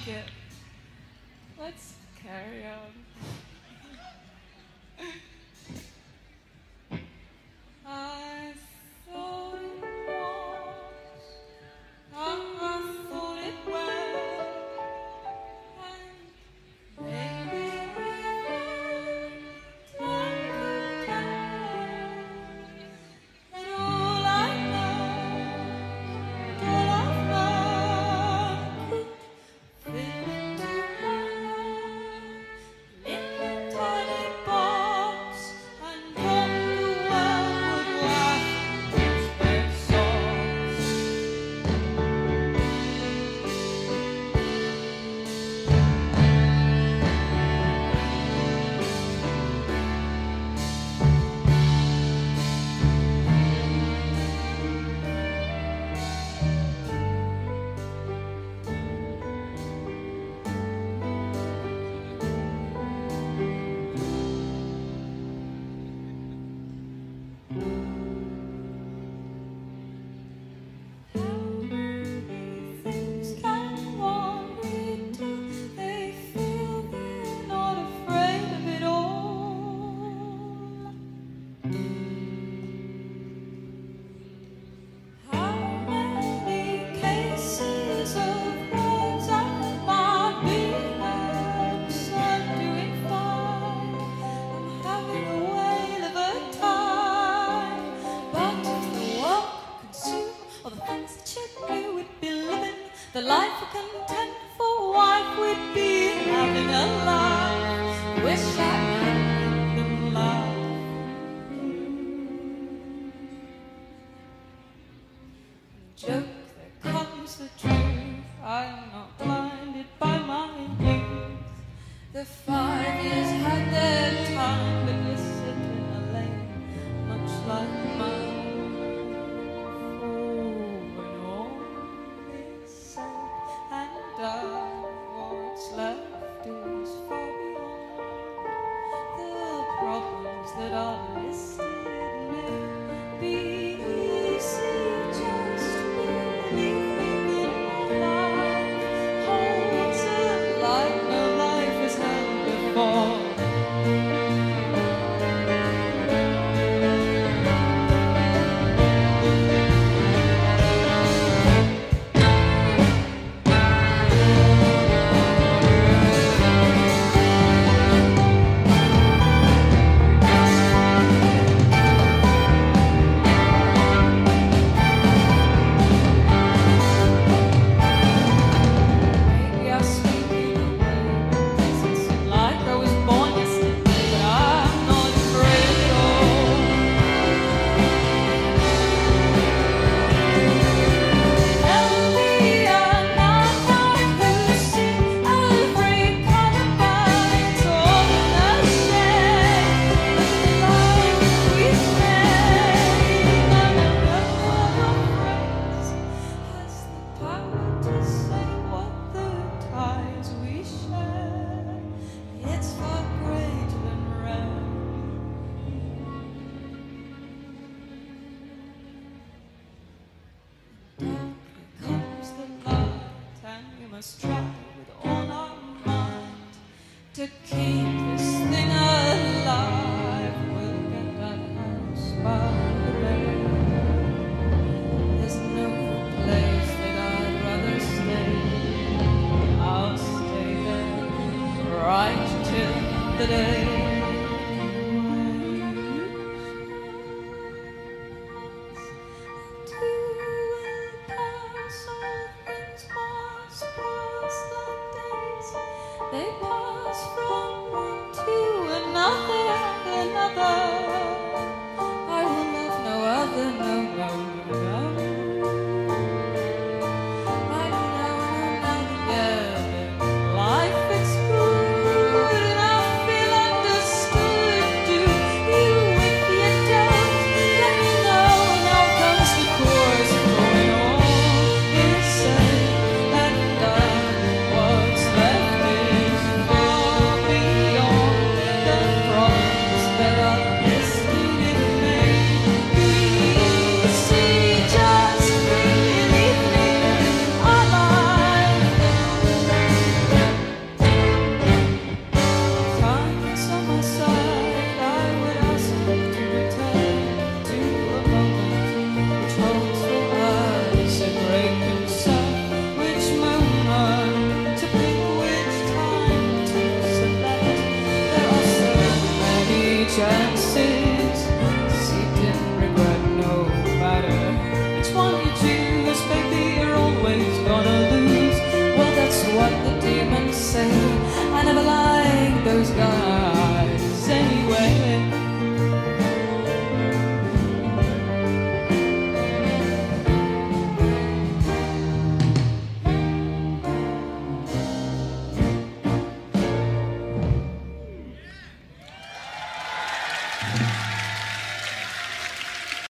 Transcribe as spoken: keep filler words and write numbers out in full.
it. Let's carry on. I thought it was, I thought it well, and maybe even time could tell that all I know, all I've known could fit into one little tiny box, and what the world would laugh and their songs. How many things can one read till they feel they're not afraid of it all? How many cases of words I might be nerves? I'm doing fine. I'm having a whale of a time. But if the world could consume all the things that you knew, we'd be living the life of contentful wife. We'd be having a life. Wish I could make them laugh. Joke, there comes the truth. I'm not blinded by my youth. The five years had their time, but you sit in a lane, much like my own. Oh, when all is said and done, what's left is far beyond the problems that are listed. May be easy, just believing in life holds a life no life has had before. Maybe I speak in a way that doesn't seem like I was born yesterday, but I'm not afraid at all. Tell me I'm not one who see every kind of balance all in the shade. The life we've made, none of the phrase has the power to say what the ties we share. It's far greater than rare. Darkly comes the light, and we must try with all our might to keep this thing alive. We'll get that house by the bay. There's no place that I'd rather stay. I'll stay there right till the day. They pass from one to another and another. I will love no other, no, no, no. I know another, yeah, life it's good, and I feel understood. Do you, if you don't, let me know. Now comes the chorus going on. It's said and done. What's left is far beyond the problems that are chances, seeped in regret. No matter which one you choose, baby, you're always gonna lose. Well, that's what the demons say. I never liked those guys.